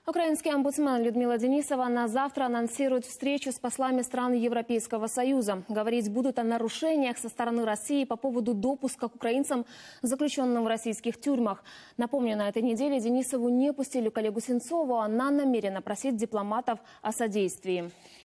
Украинский омбудсмен Людмила Денисова на завтра анонсирует встречу с послами стран Европейского Союза. Говорить будут о нарушениях со стороны России по поводу допуска к украинцам, заключенным в российских тюрьмах. Напомню, на этой неделе Денисову не пустили коллегу Сенцову. Она намерена просить дипломатов о содействии.